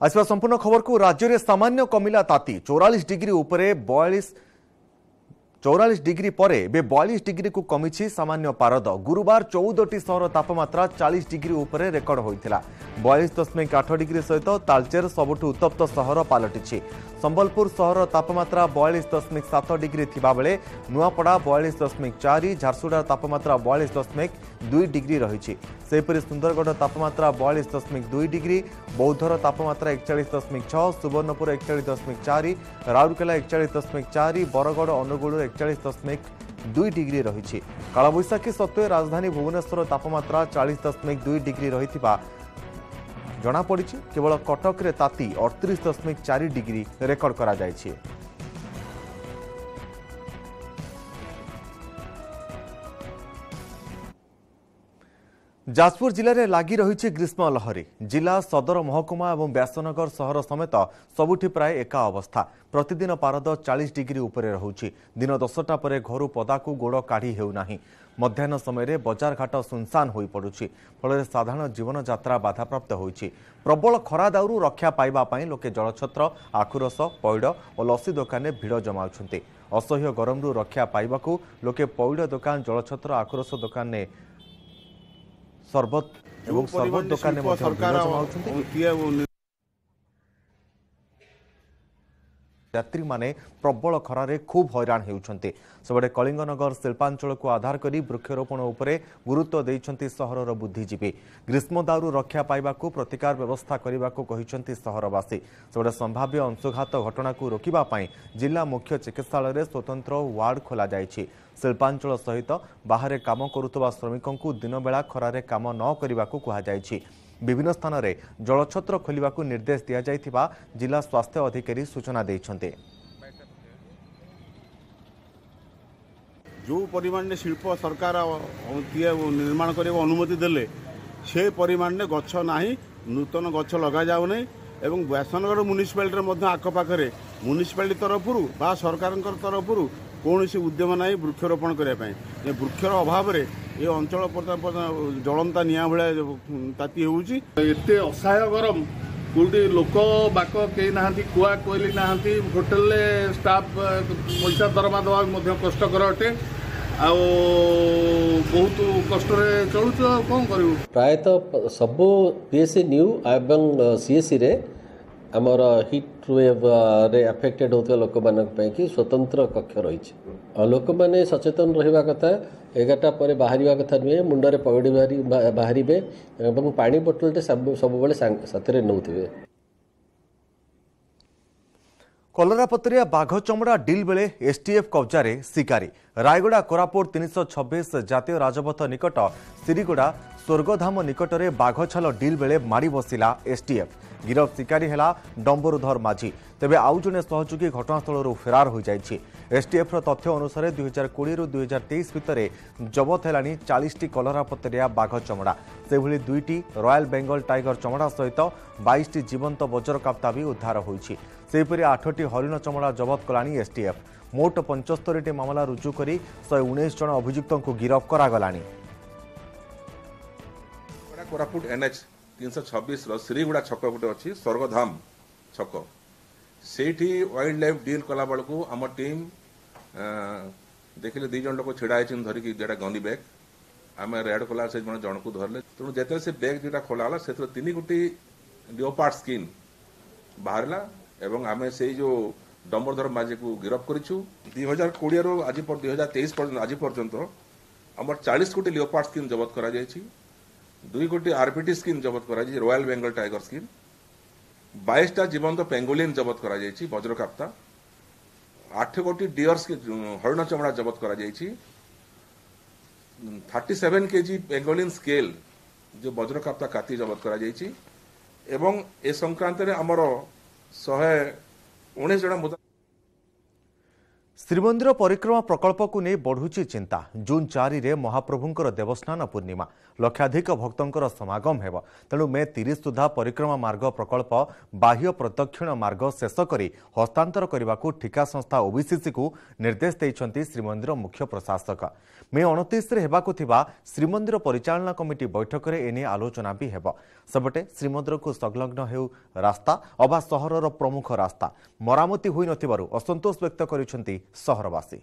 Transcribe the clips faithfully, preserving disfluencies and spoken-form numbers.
आसवा संपूर्ण खबर को राज्य में सामान्य कमिला ताती चौरालीस डिग्री उपरे बयालीस चौरालीस डिग्री पर बयालीस डिग्री को कमी सामान्य पारद गुरुवार चौदह सहर तापमात्रा चालीस डिग्री उपरे रेकर्ड होता बयालीस दशमिक आठ डिग्री सहित तालचेर सबुठ उत्तप्त सहर पलटि संबलपुर सहर तापमात्रा बयालीस दशमिक सात डिग्री थिबा बेले नुआपड़ा बयालीस दशमिक चार झारसुगुड़ा तापमात्रा बयालीस दशमिक दुई डिग्री रही सेपरी सुंदरगढ़ तापमात्रा बयालीस दशमिक दुई डिग्री बौद्धर तापमात्रा एकचाश दशमिक छः सुवर्णपुर एकचाश दशमिक चार राउरकेला एकचाश दशमिक चार बरगढ़ अनुगुल एकचाश दशमिक दुई डिग्री रही कालबैशाखी सत्वे राजधानी भुवनेश्वर तापमात्रा चालीस दशमिक दुई डिग्री रही जनापड़ी केवल कटक रे ताती अड़तीस दशमिक चार डिग्री रेकर्ड करा जायछि। जाजपुर जिले में लगी रही ग्रीष्म लहरी जिला सदर महकुमा और व्यासनगर सहर समेत सबुठी प्राय एका अवस्था प्रतिदिन पारद चालीस डिग्री उपरे रहुछि दिन दसटा पर घर पदाकू गोड़ काढ़ी हेउना मध्याह्न समय बजार घाट सुनसान हो पड़ुछि फल साधारण जीवन यात्रा बाधाप्राप्त होइछि प्रबल खरा दाउरू रक्षा पाइबा लोके जलछत्र आखुरस पैड और लस्सी दुकान में भिड़ जमाउछन्ति असह्य गरमरू रक्षा पाइबाकू लोके पैड दुकान जलछत्र आखुरस दुकान में सरबत एवं सरबत दुकान में जमाउछन्ति यात्री माने प्रबल खरारे खूब हैरान हेउछन्ति सबडे कलिंगनगर शिल्पांचल को आधार करी वृक्षरोपण उपरे गुरुत्व देइछन्ति सहरर बुद्धिजीवी ग्रीष्म दाउरू रक्षा पाइबाकू प्रतिकार व्यवस्था करिबाकू कहिछन्ति सहरवासी सबडे संभाव्य अंशुघात घटना को रोकिबा पई जिला मुख्य चिकित्सालय रे स्वतंत्र वार्ड खोला जायछि शिल्पांचल सहित बाहर काम करुवा श्रमिकों को दिन बेला खरारे काम न करिबाकू कहा जायछि विभिन्न स्थान में जलछत्र खोलने को निर्देश दिया जायथिबा जिला स्वास्थ्य अधिकारी सूचना देइछन्ते। जो परिमाण में शिल्प सरकार निर्माण करने अनुमति देले से परिमाण में गछ नाही नूतन गछ लगा जाऊ नहीं एवं व्यासनगर म्युनिसिपालिटी आखपाखे म्युनिसिपालिटी तरफरु बा सरकार तरफरु कौन उद्यम ना वृक्षरोपण करने वृक्षर अभाव ये अंचल जलंता निआ भाया ताती होते असहाय गरम कौटी लोक बाक कई ना कुआ कोईली ना होटेल स्टाफ पैसा दरमा देवा कष्टर अटे आ बहुत कष्ट चलुच कौन कर प्रायतः सबू पीएससी न्यू एवं सीएससी रे आमर हिट वेव रे अफेक्टेड होता लोक मानी स्वतंत्र कक्ष रही लोक मैंने सचेतन रहा कथा एगारटा पर बाहर कथा नुहे मुंडे पगड़ी बाहरी बाहर पानी बोतल सब साथ नौथे कलरापतरिया बाघ चमड़ा डिल बेले एसटीएफ कब्जा शिकारी रायगड़ा कोरापुट तीन सौ छब्बीस जातीय राजपथ निकट सिरीगुड़ा स्वर्गधाम निकट में बाघ छाल डिल बेले माड़ी बसिला एसटीएफ गिरफ शिकारी है डंबरुधर माझी तेबे आउ जने सहयोगी घटनास्थल फेरार हो जाइछि एसटीएफ तथ्य अनुसार दुई हजार कोड़े रु दुई हजार तेईस भितर जबत है चालीस टी कलरापतरिया बाघ चमड़ा से भली दुईटी रॉयल बेंगल टाइगर चमड़ा सहित बाईस टी जीवंत बज्रकाप्ता भी उद्धार होइछि सेहिपरि आठटी हरिण चमड़ा जबत कलानी एसटीएफ मोट पंचस्तरी टी मामला रुजु करी शहे उन्नीस जन अभियुक्तों को गिरफ करागलानी कोरापुट एनएच तीन सौ छब्बीस श्रीगुड़ा छक गोटे अच्छी स्वर्गधाम छक से वाइल्ड लाइफ डील कला बेलू आम टीम देखिले दी जन लोग छिड़ा है धरिकी जेटा गनी बैग आम रेड कला से जन को धरले तेणु जिते से बैग जोटा खोला से तीन गोटी लियोपार्ड स्किन बाहरला एवं आम से जो डंबरधर माझी को गिरफ्त करूँ दुई हजार कोड़े रु आज दुई हजार तेईस आज पर्यंत आम चालीस गोटी लियोपार्ड स्किन जबत करा दुई गोटी आरपीटी स्किन जबत करा रॉयल बेंगल टाइगर स्किन बाईस टा जीवंत पेंगोलिन जबत करा वज्रकाप्ता आठ गोटी डियर हरिण चमड़ा जबत करा thirty seven KG pangolin scale जो वज्रकाप्ता काती जबत करा एवं ए संक्रांत आमर शहे उन्नीस जन मुदा श्रीमंदिर परिक्रमा प्रकल्प को नहीं बढ़ुची चिंता। जून चार रे महाप्रभुंकर देवस्नान पूर्णिमा लक्षाधिक भक्तंकर समागम हेब। तेणु मे तीस सुधा परिक्रमा मार्ग प्रकल्प बाह्य प्रदक्षिण मार्ग शेष करी हस्तांतर करने को ठिका संस्था ओबीसीसी को निर्देश देइछंती श्रीमंदिर मुख्य प्रशासक। मे उनतीस रे हेबाकु थिबा श्रीमंदिर परिचालना कमिटी बैठक में एने आलोचना भी हेब। सेपटे श्रीमंदिर को संलग्न हेउ रास्ता अबा सहरर प्रमुख रास्ता मरामती होई नथिबारु असंतोष व्यक्त करिसेंती सहरवासी।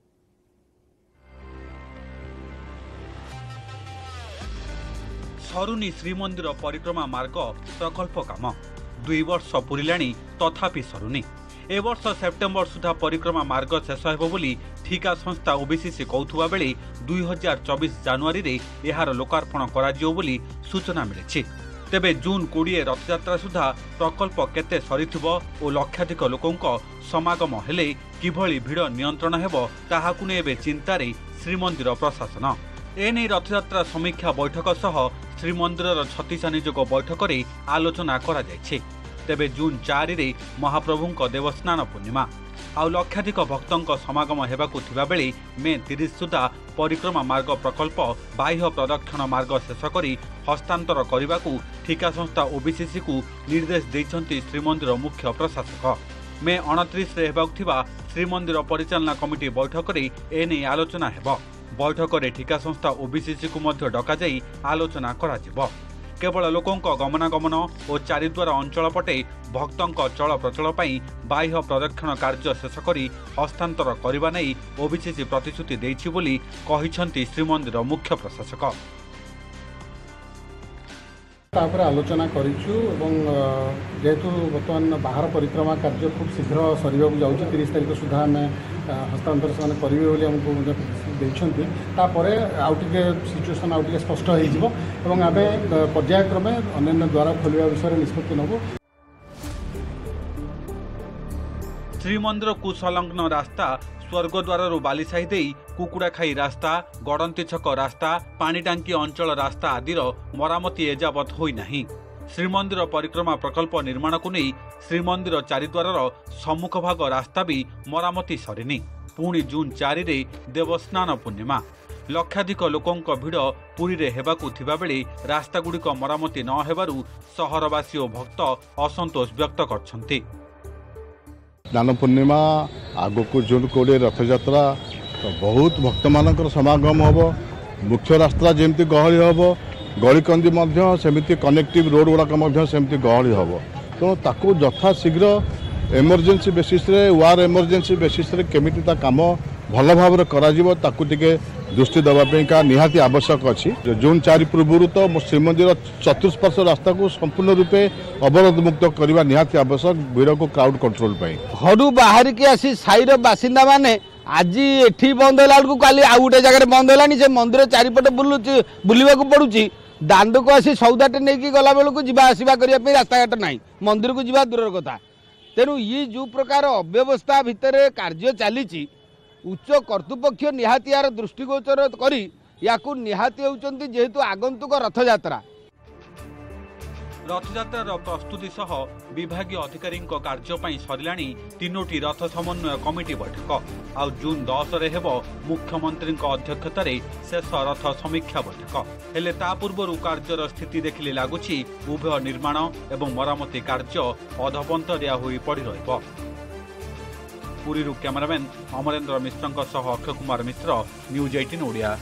सरुनी श्रीमंदिर परिक्रमा मार्ग प्रकल्प काम दुई वर्ष पुरिलाणी तथापि सरुनी। ए वर्ष सेप्टेम्बर सुधा परिक्रमा मार्ग शेष हेब बोली ठिका संस्था ओबीसीसी कहथुवा बेले दुई हजार चौबीस जनवरी रे एहार लोकार्पण कराजियो बोली सूचना मिलिछि। तेबे जून कोड़े रथयात्रा सुधा प्रकल्प केते सरिथिबो ओ लक्षाधिक लोकंक समागम हेले किभଳି भिड़ नियंत्रण हेब ताहाकु नै एबे चिंतारे श्रीमंदिर प्रशासन। एने रथयात्रा समीक्षा बैठक सह श्रीमंदिर छत्तीस निजोग बैठक रे आलोचना करा जायछि। तेबे जून चार रे महाप्रभुंक देवस्नान पूर्णिमा आउ लक्षाधिक भक्तंक समागम हेबाकु थिबा बेले मे तीस सुधा परिक्रमा मार्ग प्रकल्प बाह्य प्रदक्षिण मार्ग शेष करी हस्तांतर करने ठिका संस्था ओबीसीसी को निर्देश देइछंती श्रीमंदिर मुख्य प्रशासक। मे उनतीस रे हेबाकु थिबा श्रीमंदिर परिचालना कमिटी बैठक रे एने आलोचना हेब। बैठक रे ठिका संस्था ओबीसीसी को मध्य डका जाई आलोचना करा जिवो। केवल लोकंक गमनागमन और चारिद्वार अंचल पटे भक्तंक चल प्रचल पई बाह्य प्रदक्षिण कार्य शेष करी हस्तांतर करबा नै ओबीसीसी प्रतिश्रुति देइछि बोली कहिछंती श्रीमंदिर मुख्य प्रशासक। तापर आलोचना करिछु एवं जेहेतु बर्तमान बाहर परिक्रमा कार्य खूब शीघ्र सरिबा जाउछि तीस तारिख सुधा आम हस्तांतर से करेंगे बोली आमको देइछंती। तापर आउ टिके सिचुएसन आउ टिके स्पष्ट हो जिवो एवं आमे पर्यायक्रमे अन्य द्वारा खोलिया विषय निष्पत्ति नबो। श्रीमंदिर को संलग्न रास्ता स्वर्गद्वार बालीसाही दे कुकुड़ाखाई रास्ता गड़ंती छक रास्ता पानी टांकी अंचल रास्ता आदिर मरामती एजावत होई नाही। श्रीमंदिर परिक्रमा प्रकल्प निर्माण को नहीं श्रीमंदिर चारिद्वार सम्मुख भाग रास्ता भी मरामती सरिनी। पुणी जून चार रे देवस्नान पूर्णिमा लक्षाधिक लोकंक भिड़ पुरी रे हेबाकु थिबा बेले रास्ता गुड़िक मरामती न हेबारु सहरवासी और भक्त असंतोष व्यक्त करछंती। स्नान पूर्णिमा आगक जून कोड़े रथयात्रा तो बहुत भक्त मानकर समागम हम। मुख्य रास्ता जमी गहली हम गलिकंदी सेमती कनेक्टिव रोड गुड़ाक सेमती गहली हम। तेणु ताकू यथा शीघ्र एमरजेंसी बेसिस रे वार एमरजेंसी बेसिस रे केमिति ता काम भल भाव टे दृष्टि देवाई निहाती आवश्यक अच्छी। जून चार पूर्व तो श्रीमंदिर चतुष्पार्श रास्ता को संपूर्ण रूपे अवरोध मुक्त करने निहाती आवश्यक भीड़ को क्राउड कंट्रोल घर बाहर की आसी साईर बासिंदा माने आज एठी बंद होला बेलू काली आउ गोटे जगह बंद होलानी से मंदिर चारिपटे बुलुची बुलवाक पड़ुची दांड को आसी सौदाटे नहीं गला बेलू जावा आसवा करने रास्ता घाट ना मंदिर को जावा दूर कथा। तेणु ये जो प्रकार अव्यवस्था भितर कार्य चली उच्च कर्तृपक्ष निहाती यार दृष्टिगोचर करी याकू निहाती होउचंती जेहेतु आगंतुक रथयात्रा रथयात्रार प्रस्तुति सह विभागीय अधिकारी कार्य सरिलाणी तीनोटी रथ समन्वय कमिटी बैठक आउ जून दस रे हेब मुख्यमंत्री अध्यक्षतार शेष रथ समीक्षा बैठक। हेले ता पूर्व कार्यर स्थिति देखिले लगुच उभय निर्माण एवं मरामती कार्य अधपंतरिया होई पड़ी रहिब। पुरी कैमरामैन अमरेन्द्र मिश्र सह अक्षय कुमार मिश्र न्यूज अठारह ओडिया।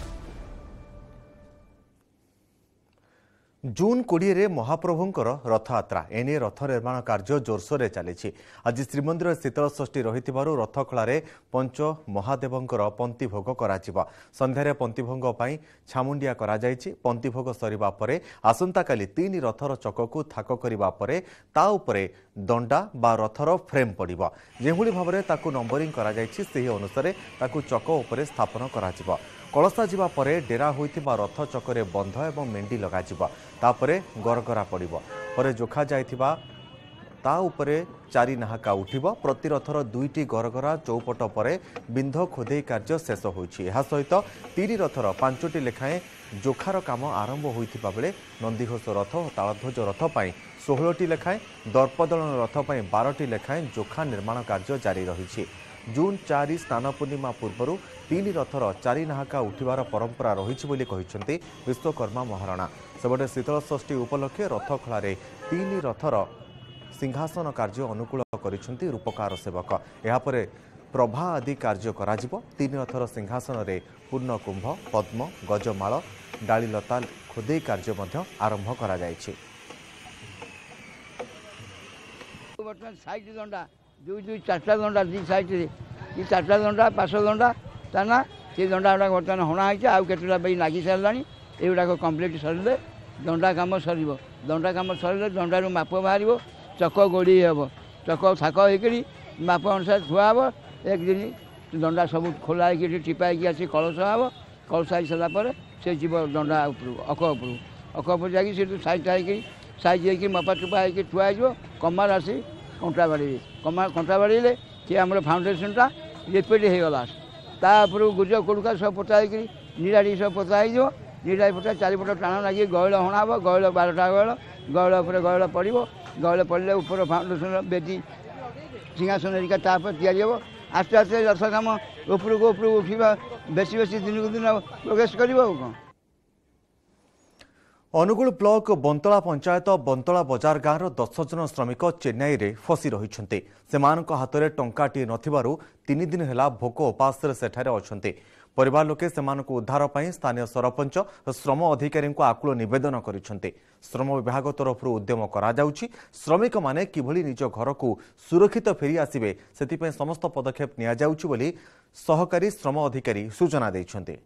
जून कोड़े रे महाप्रभुंकर रथयात्रा एने रथ निर्माण कार्य जोरसोर चली। आज श्रीमंदिर शीतल षष्ठी रही रथखलार पंच महादेवंकर पंक्ति भोग करा संध्यारे पंक्ति भोग पर छामुंडिया करा पंक्ति भोग सरिबा परे आसंता काली तीन रथर चकू थाक करिबा परे ता उपरे दंडा बा रथर फ्रेम पड़िबो। जेभଳି भाबरे ताकू नंबरिंग करा जायछि सेही अनुसारे ताकू चक उपरे स्थापन करा जिवो। कलसा जिबा परे डेरा होइतिबा रथ चकरे बंध एवं मेंडी लगा जिवो। तापरे गरगरा पड़िबो। परे जोखा जायतिबा ता उपरे चारि नाहाका उठिबो। प्रति रथर दुईटी गरगरा चौपट परे बिंध खोदेई कार्य शेष होइछि। एहा सहित तीन रथर पांचटी लेखाएं जोखार काम आरंभ होइतिबा बेले नंदीघोष रथ और तालध्वज रथ पई सोलहटी लेखाएं दर्पदलन रथ पई बारटी लेखाएं जोखा निर्माण कार्य जारी रहिछि। जून चार स्नान पूर्णिमा पूर्व तीन रथर चारि नाहाका उठिबार परंपरा रही विश्वकर्मा महाराणा सेबटे शीतल षष्ठी उपलक्षे रथ खलारे तीन रथर सिंहासन कार्य अनुकूल करिसेंति रूपकार सेवक यापर प्रभा आदि कार्य कराजिबो। तीन रथर सिंहासन रे पूर्ण कुंभ पद्म गजमाल डालीलता खोदे कार्य मध्य आरंभ करा जायछि। बर्तमान साइड दंडा दुई दुई चार्टा दंडा दी साइड रे ई चार्टा दंडा पाँच दंडा ताना से दंडा गुड़ा बर्तमान हणा होइছে आउ केतुला बई लागी सारलानी एगुड़ा कंप्लीट सरिले दंडा काम सरिबो दंडा काम सरिले दंडा रु माप बाहरिबो चक गोड़ी हेबो चक थाक होइकरी माप अनुसार थुआ हेबो एक दिन दंडा सब खोला होइकरी टिपाई आसी कलश हेबो कलश आई सारा पर से जीव दंडा ऊपर अक ऊपर अक ऊपर जाकि से साइड होइकरी साइज होइकरी मपा टुपा होइकरी थुआ हो कमार आसी कंटा बाड़ी कमार कंटा बाड़ीले सी आम फाउंडेसनटा रिपेड हो गला तापर गुज कुड़का सब पोता होइकरी निराड़ी सब पोता हो निराड़ी पोता चारिपट टाण लगे गहल हणाब गहल बारटा गहल गहल उपर गहल पड़ो गहल पड़े ऊपर फाउंडेसन बेदी सिंहासन हेरिका तापर तैयारी हो आस्ते आस्ते रथ काम उपरक उपरक उठा बेसी बेसी दिन को दिन प्रोग्रेस कर कौन। अनुगुल ब्लॉक बंतला पंचायत बंतला बजार गाँव दस जन श्रमिक चेन्नई रे फसी रहिछन्ते सेमानक हातरे टंकाटी नथिबारु तीन दिन हेला भोक उपास सेठारे अछन्ते। परिवार लोके सेमानक उद्धार पई स्थानीय सरपंच श्रम अधिकारी को आकुल निवेदन करिछन्ते। श्रम विभाग तरफ उद्यम करा जाउछि श्रमिक माने किभली निज घर को सुरक्षित फेरी आसिबे सेति पई समस्त पदक्षेप निया जाउछि बोली सहकारी श्रम अधिकारी सूचना दैछन्ते।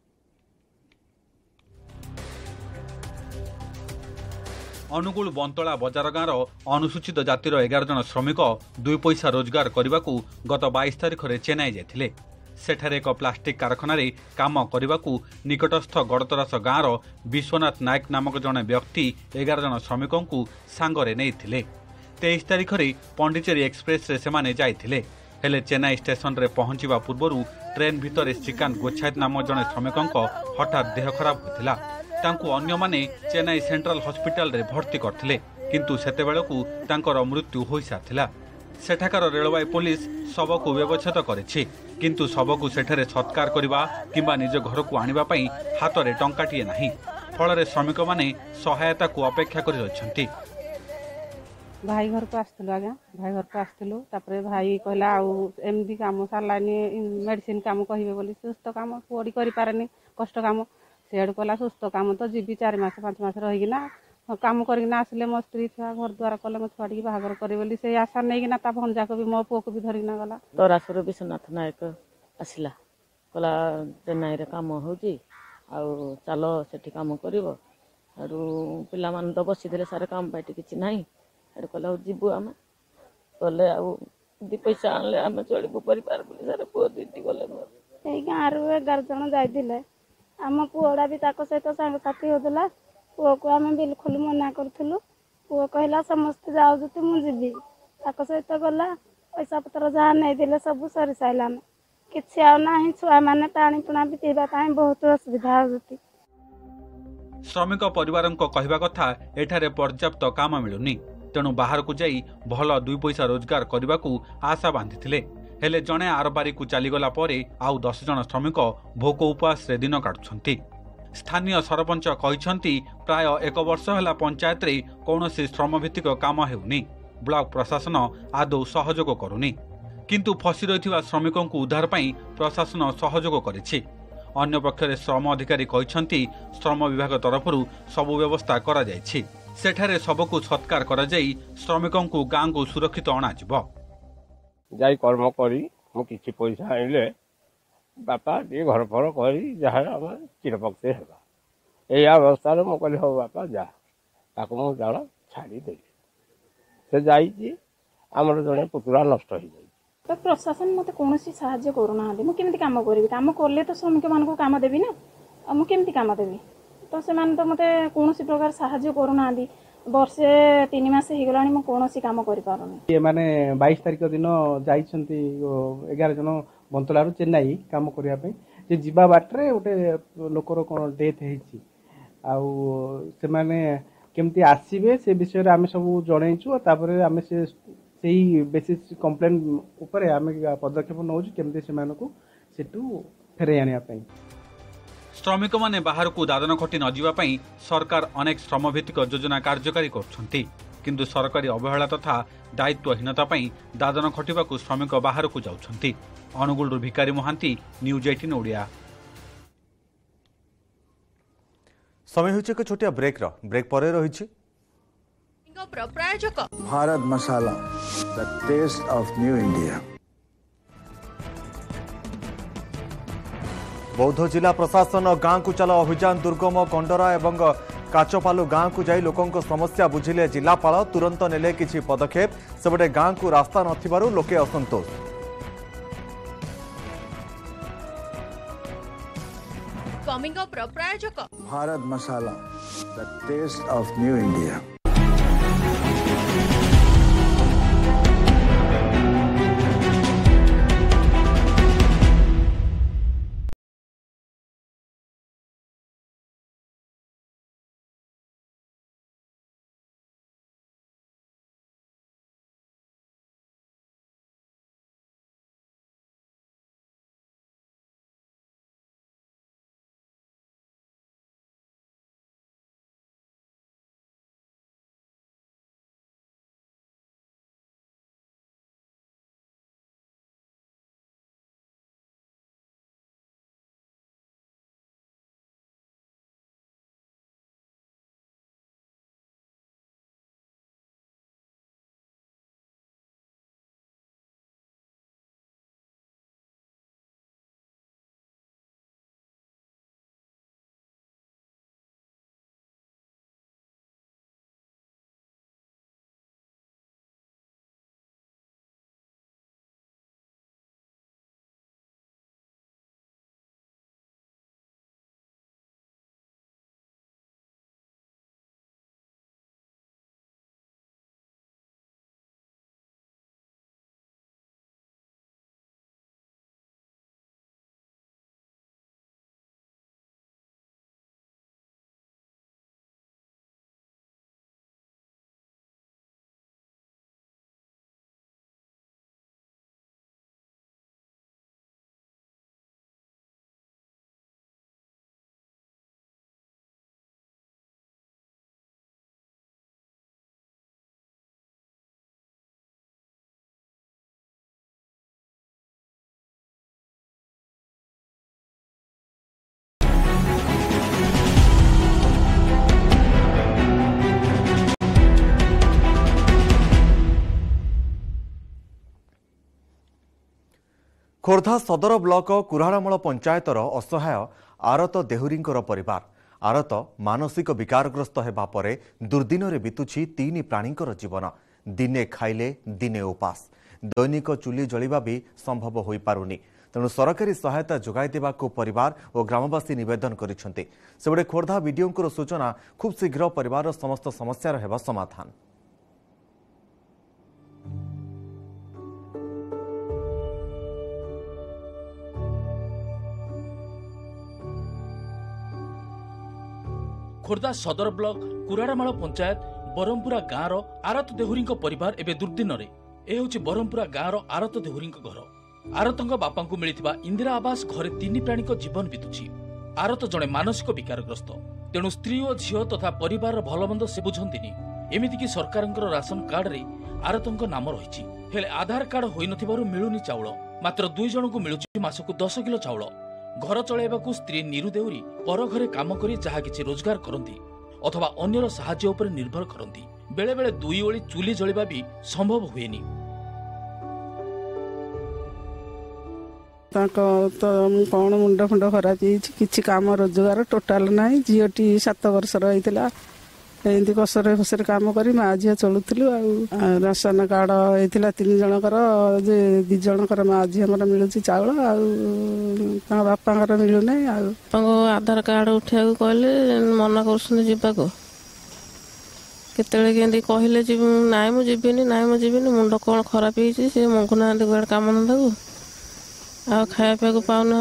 अनुगुल बंतला बजार गाँव अनुसूचित जातिर एगार जन श्रमिक दुई पैसा रोजगार करने को गत बाईस तारिख में चेन्नई जाते सेठारे एक प्लास्टिक कारखाना काम करने को निकटस्थ गड़तरास गाँव विश्वनाथ नायक नामक जड़े व्यक्ति एगार जन श्रमिकों को सांगरे नहीं तेईस तारिख में पंडिचेरी एक्सप्रेस रे सेमाने जाइथिले हेले चेन्नई स्टेशन रे पहुंचवा पूर्व ट्रेन भितर श्रीकांत गोच्छायत नामक जड़े श्रमिकों हठात देह खराब होता तांकु अन्य माने चेन्नई सेंट्रल हॉस्पिटल रे भर्ती करथिले किंतु सेते बेलकु तांकर मृत्यु होई साथिला। सेठाकार रेलवे पुलिस शव को व्यवच्छेद करिछि किंतु शव को सेठारे सत्कार करबा किंबा निज घर को आनिबा पई हातरे टंकाटिए नाही फल रे श्रमिक माने सहायता को अपेक्षा करि रहिछन्ति। भाई घर को आसथिलु आज्ञा भाई घर को आसथिलु तापरे भाई कहला आ एमडी काम सारलानी मेडिसिन काम कहिबे बोली सुस्त काम कोडी करि पारेनी कष्ट काम सेड कला सुस्त काम तो जीवी चार मास पांच मास रहीकिना काम करना आसिले मो स्त्री छुआ घर द्वार कले मो छुआ टी बाहागर करे बोली से आशा नहीं ता भंजा को भी मो पुओ को भी धरिना गला। तरासुर विश्वनाथ नायक आसला कला चेन्नई रे काम होची आ चलो सेठी काम करिवो आरु पिला मान तो बसी देले सारे काम पाइटी किछि नाही आरु कला जीवु आमे कले आ दि पैसा आनले आमे चलिबो परिवार बोली सारे पुओ दिटी गले मोर एई गाँ रु एगार जन जाइदिले आम पुओड़ा भी ताको सहित सांग साथी होदला पुओ को आम बिल्कुल मना करथिलु पुओ कहला समस्त जाओ जति मु जीवी ताको सहित गला पैसा पत्र जहाँ नहीं दिले सब सरी साइलान किछि आ नाही छुआ माने पानी पुना भी पीबा ताई बहुत असुविधा होती। श्रमिक परिवारक कहवा कथा एठारे पर्याप्त काम मिलुनी तेणु बाहर को जाई भल दुई पैसा रोजगार करने को आशा बांधिथिले हेले जणे आरबारी को चलीगला परे आउ दस जन श्रमिक भोक उपवास रे दिन काटुछन्ति। स्थानीय सरपंच कहिछन्ति प्राय एक वर्ष होला पंचायत रे कौनसी श्रमभित्तिक काम हेउनी ब्लॉक प्रशासन आदौ सहयोग करुनी किंतु फसी रहिथिबा श्रमिकों को उद्धार पई प्रशासन सहयोग करिछि। अन्य पक्षरे श्रम अधिकारी कहिछन्ति श्रम विभाग तरफरु सबु व्यवस्था करा जायछि सेठारे सबको सत्कार करा जाई श्रमिकों को गाँ को सुरक्षित अणाजिबो। जाई कर्म करी मु किछि पैसा आइले बापा ये घर फर करी जहाँ आम चिरपक्ष हेबा एई अवस्था मु कहली हो बापा जा ताको मु जाल छाड़ी देली से जाइछि आमर जने पुतुरा नष्ट हो जाई तो प्रशासन मते कोनोसी सहाय्य करूना मु केमति काम करबी काम करले तो श्रमिक मान को काम देबी ना मु केमति काम देबी तो से मान तो मते कोनोसी प्रकार सहाय्य करूना वर्षे तीन मास हिगलानी मु कोनोसी काम करि पारुनी। ये माने बाईस तारिख दिन जाइछन्ती एगार जन बंतलारू चेन्नई काम करिया पे जे जिबा बाटरे गोटे लोकर कोन डेथ हेछि आउ से माने केमती आसीबे से विषय रे आमे सब जणैछु तापरे आमे से से बेसिस कंप्लेन ऊपर आम पदक्षेप नौ केमती से फेरे आने। श्रमिक माने बाहर को दादन खटी न जीवा पई सरकार अनेक श्रमभित्तिक योजना कार्यकारी करछंती, किंतु सरकारी अवहेला तथा दायित्वहीनता पई दादन खटिबा को श्रमिक बाहर को जाउछंती। अनुगुल भिकारी महांती, न्यूज अठारह ओडिया। समय होछि एक छोटिया ब्रेक रो ब्रेक परे रहिछि प्रायोजक Bharat Masala, the taste of new India. Boudh जिला प्रशासन गाँ को चलो अभियान दुर्गम कंडरा एवं काचपालू गाँ को जाई लोकों समस्या बुझिले जिलापाल, तुरंत नेले किछि पदक्षेप। सेबटे गाँ को रास्ता नथिबारु लोके असंतोष। कमिंग अप प्रायोजक Bharat Masala, the taste of new India. Khordha Sadar block कुराड़ामल पंचायतर असहाय आरत देहुरींकर परिवार। आरत मानसिक विकारग्रस्त हेबा परे दुर्दिन रे बितुछि तीन प्राणींकर जीवन। दिने खाइले दिने उपास, दैनिक चुली जलिबा भी संभव होई पारुनी। तेणु सरकारी सहायता जोगाई देबाकू परिवार और ग्रामवासी निवेदन करिसेंति। सेबडे खोर्धा वीडियोंकर सूचना खूब शीघ्र परिवार समस्त समस्यार हेबा समाधान। खोर्धा सदर ब्लक कुराड़ामाल पंचायत बरमपुरा गाँव आरत देहुरी परिवार एवं दुर्दिन ए हूँ बरमपुरा गाँव आरत देहुरी घर। आरत बापा को मिलता इंदिरा आवास घरे तीन प्राणी जीवन बीतुची। आरत जड़े मानसिक विकारग्रस्त, तेणु स्त्री और झील तथा परिवार भलमंद से बुझंती। एमतीक सरकार राशन कार्ड रे आरत नाम रही, हेले आधार कार्ड हो मिलुनी चाउल। मात्र दुई जन को मिलुची मासकु दस किलो चाउल। घर चलाइबाकू स्त्री नीरू देउरी पर घरे काम करी जहा किछि रोजगार करंती अथवा अन्यर साहाय्य उपर निर्भर करंती। बेले बेले दुई ओली चुली जलिबा भी संभव हुएनी। ताको तो कौन मुंड फुंड खराब किछि काम रोजगार टोटाल नाही। झीटी सात वर्ष रहीतिला एमती कसरे फसरे काम करी माँ झील चलुलु। राशन कार्ड होता तीन जनकर जे दी जनकर माँ झील मिलूँ चाउल बापा मिलूना। आधार कार्ड उठा कहले मना कर केतले केंदी कहले नाई मु जीविनी नाई मु जीविनी मुंड कौन खराब होती सी मंगुना गुआड़े काम धंदा को आ खाया पिया को पाऊना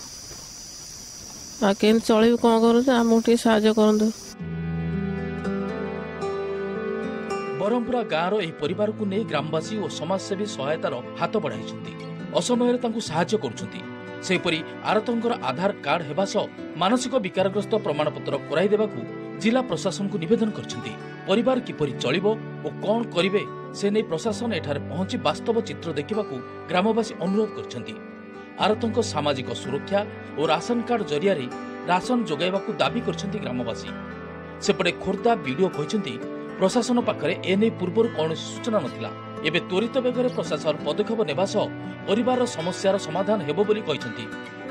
आ केमती चल कौन करूँ आमको टे साहाଯ୍य करंतु। बरमपुरा गाँवर यह परिवार को नहीं ग्रामवासी और समाजसेवी सहायतार हाथ बढ़ाई असमय साहाय्य करुछंती। सेपरी आरतंकर आधार कार्ड हेबा सह मानसिक विकारग्रस्त प्रमाणपत्र कराई देबाकू जिला प्रशासन को निवेदन करछंती। परिवार किपरि चलिबो और कौन करिवे से नहीं प्रशासन एठारे पहुंची वास्तव चित्र देखिबाकू ग्रामवासी अनुरोध करछंती। आरतंक सामाजिक सुरक्षा और राशन कार्ड जरिया राशन जोगाइबाकू दाबी करछंती ग्रामवासी। सेपटे खोर्धा वीडियो कहछंती प्रशासन पाखरे एने पूर्व कौन सूचना नथिला। एबे त्वरित बेगरे प्रशासन पदक्षेप नेबा सह परिवार समस्यार समाधान हेबो बोली कहछंती।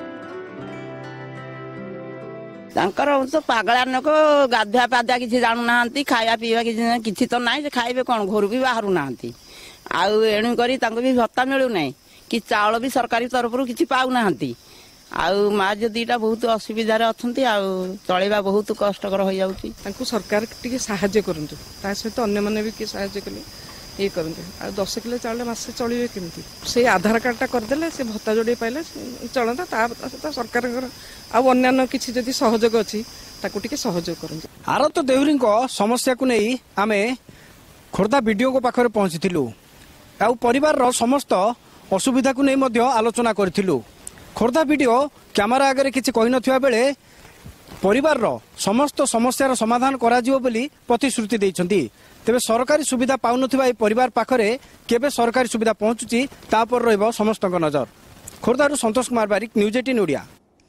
तांकर तो पागलानक गाधुआ पाधुआ किसी जानु नांती खाया पीवा किसी किसी तो नाई से खाइबे कोन घर भी बाहरु नांती आउ एणु करी तांको भी भत्ता मिलु नै कि चाउल भी सरकारी तरफरु किछि पाउ नांती आउ मा जो दीटा बहुत असुविधा रे अछंती आउ चलेबा बहुत कष्टकर हो जाउची। तांको सरकार टिके सहायता करंतु ता सहित अन्य माने भी के सहायता कले ये करते आ दस किलो चाउल मासे चलिए केमती से आधार कार्डटा करदेले से भत्ता जोड़े पाइले चलता ता सरकार अन्य किसी जदि सहयोग अच्छी ताकू टिके सहयोग करते। आरत देहुरी समस्या को नहीं आमे खोर्धा वीडियो को पाखरे पहुंचीलु आ परिवार समस्त असुविधा को नहीं आलोचना करूँ। खोर्धा वीडियो कैमेरा आगे किसी कही नथिबा बेले परिवार समस्त समस्यार समाधान करा जिवो बोली प्रतिश्रुति देइछंती। तेबे सरकारी सुविधा पाउनथिबा ए परिवार पाखरे केबे सरकारी सुविधा पहुंचुची ता पर रहबो समस्तक नजर। खोर्धारू संतोष कुमार बारिक, न्यूज एटीन ओडिया।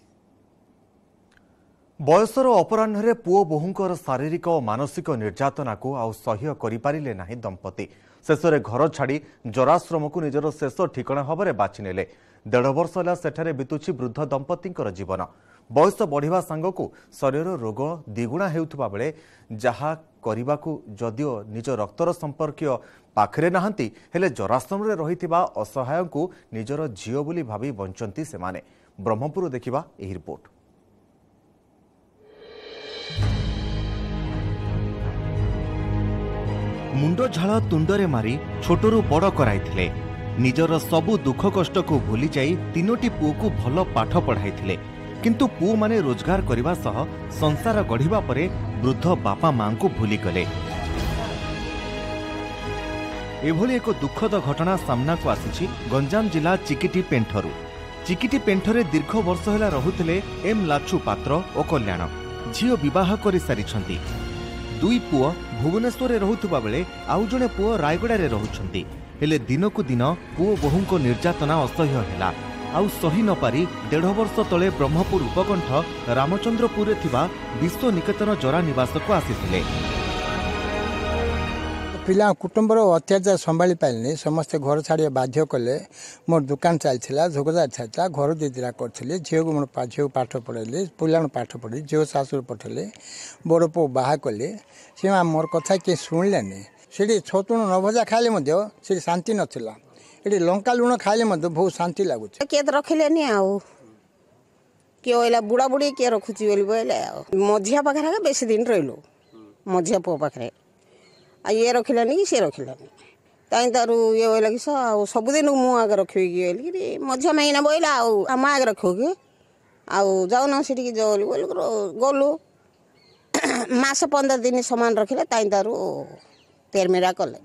बयसर अपराह्न पुओ बोहूंकर शारीरिक और मानसिक निर्यातना को आउ सह्य करिपारिले नाही दंपति। शेषरे घर छाड़ी जराश्रम को निजर शेष ठिकाना भाव बाछिनेले। देढ़ वर्ष है सेठारे बितुछि वृद्ध दंपतिंकर जीवन। बयस बढ़िबा सांगकु शरीर रोग द्विगुणा हेउथबा बेले जहा करिबाकू जदिओ निज रक्तर संपर्कीय पाखरे नाहांती हेले जराश्रम रे रहिथिबा असहायकू निजर झियो बोली भाबी बंचंती सेमाने। ब्रह्मपुर देखिबा एही रिपोर्ट। मुंड झाड़ तुंडरे मारी छोटरू बड़ कराइथिले। निजर सबु दुख कष्ट को भूली जाई तीनोटी पुओ को भल पाठ पढ़ाइथिले। किंतु पुओ माने रोजगार करबा सह संसार गढ़िबा परे वृद्ध बापा मां को भूली गले। एभली एक दुखद घटना सामना को आसीछि गंजाम जिला चिकिटी पेंठरू। चिकिटी पेंठरे दीर्घ वर्ष होला रहुथिले एम लाचु पात्र ओ कल्याण। झियो विवाह करि सारिछंती। दुई पुओ भुवनेश्वर रहुथुबा बेले आउ जणे पुओ रायगड़ा रे रहुछंती। हेले दिनकु दिन पुओ बोहूंको निर्यातना असह्य हेला। आउ सही न पारी डेढ़ वर्ष तले ब्रह्मपुर उपकंठ रामचंद्रपुर थिबा विश्व निकेतन जरा निवास को आसीथिले। पिला कुटुंबर अत्याचार संभाली पाइलनि समस्ते घर छाड़िया बाध्य कले। मोर दुकान चलता झोकदार चलता घर दीदीरा करी झील को मोर झील पाठ पढ़ेली पिला पाठ पढ़ी झील शाशुर पठेले बड़ पु बाहा कले से मोर कथा किए शुणिलानी। से छतुण न भजा खाइले से शांति नाला ये लंका लुण खाइले बहुत शांति लगुच। किए तो रखिले आउ किए ओला बुढ़ा बुढ़ी किए रखुची बोले मझिया पाखे बेसी दिन रहीलु मझिया पुओ पाखे आ ये रखिलानी कि सी रखिलानी ताई तार ये बोला कि सबुदिन मु आगे रखी कि मझिया महीना बोला आम आगे रख कि आउ जाऊना से जाओ बोल गलु मास पंदर दिन सामान रखिले ताई तार तेरमेरा कले।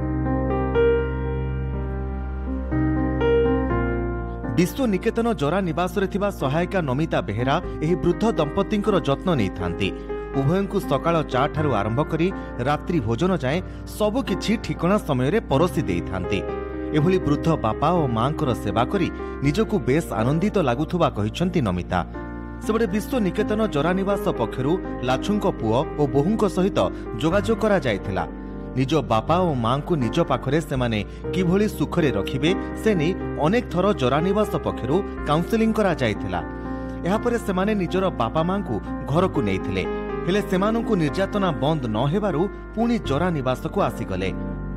विश्व निकेतन जरा निवास रे थिबा सहायिका नमिता बेहेरा एही वृद्ध दंपतिंकर जत्न नै थांती। उभयंकु सकाळ चा ठारू आरंभ करी रात्रि भोजन जाए सबु किछि ठिकणा समय रे परोसी देई थांती। एभली वृद्ध बापा और मांकर सेवा करी निजकु बेस आनंदित लागुथुबा कहिसंती नमिता। सेबडे विश्व निकेतन जरा निवास पक्षरु लाछुंको पुओ और बोहूंको सहित जोगाजोग करा जायथिला। निज बापा और मां को निज पाखरे सेमाने किभली सुखरे रखिबे से नै अनेक थर जरा निवास पक्षरु काउंसेलिंग करा जायथिला। एहा परे सेमाने निजर बापा मां को घर को नेइथिले हेले सेमानंकु निर्यातना बंद न हेबारु पुणी जरा निवास को आसीगले।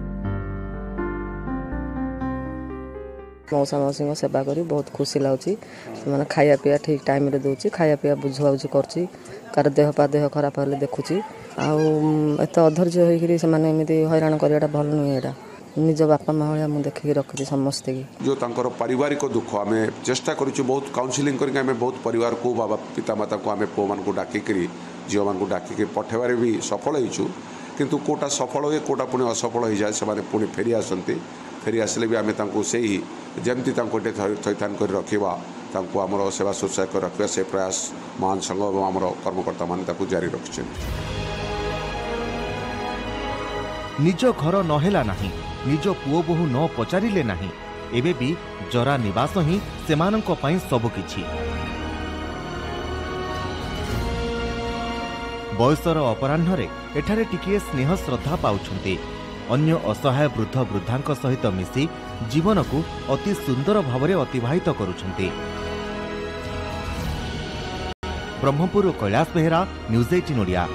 मौसा मौसी सेवा करी बहुत खुशी लाଗୁଛି। ସେମାନେ ଖାଇବା ପିଇବା ଠିକ୍ ଟାଇମ୍ରେ ଦେଉଛି ଖାଇବା ପିଇବା ବୁଝାବୁଝି କରୁଛି କାର ଦେହ ପା ଦେହ ଖରାପ ହେଲେ ଦେଖୁଛି ଆଉ ଏତେ ଅଧୈର୍ଯ୍ୟ ହେଇକିରି ସେମାନେ ଏମିତି ହଇରାଣ କରିବାଟା ଭଲ ନୁହେଁ। ଏଇଟା निज बापा माँ भाया मुझे देखिए रखी समस्ते की जो तांकर पारिवारिक दुख आम चेष्टा करूँ बहुत काउनसिलिंग करके आम बहुत परिवार को बाबा पिता माता को आम पुओ मान डाकिक झील मान डाकिक पठेबार भी सफल होइछु। किंतु कोटा सफल हुए कोटा पुणी असफल हो जाए से पुणी फेरी आसती फेरी आसिले भी आम से जमती थैथान कर रखा आमर सेवा शुश्रूषा कर रखा से प्रयास महान संघ और आम कर्मकर्ता मान जारी रखिछन। निज घर नहेला नाही निज पुओ बोहू न पचारिले नाही एबे भी जरा निवास ही सेमानंको पई सबकिछि। बयसर अपराह्न एठारे टिकिए स्नेह श्रद्धा पाउछन्ते अन्य असहाय वृद्ध वृद्धांक सहित मिसी जीवन को अति सुंदर भावरे अतिबाहित करुछन्ते। Brahmapur Kailash Behera news eighteen Odia.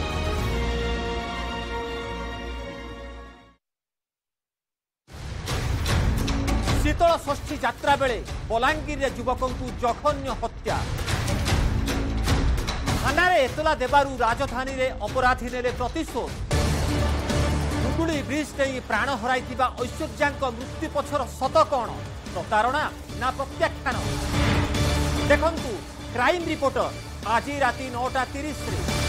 शीतल षष्ठी यात्रा बेले बलांगीर युवकों जघन्य हत्या थानारे एतला देबारु राजधानी रे अपराधी नेले प्रतिशोध डुगुड़ी ब्रिज नहीं प्राण हराई ऐश्वर्या मृत्यु पछर सत कौन प्रतारणा ना प्रत्याख्यान देखंतु क्राइम रिपोर्टर आज राति नौटा तीस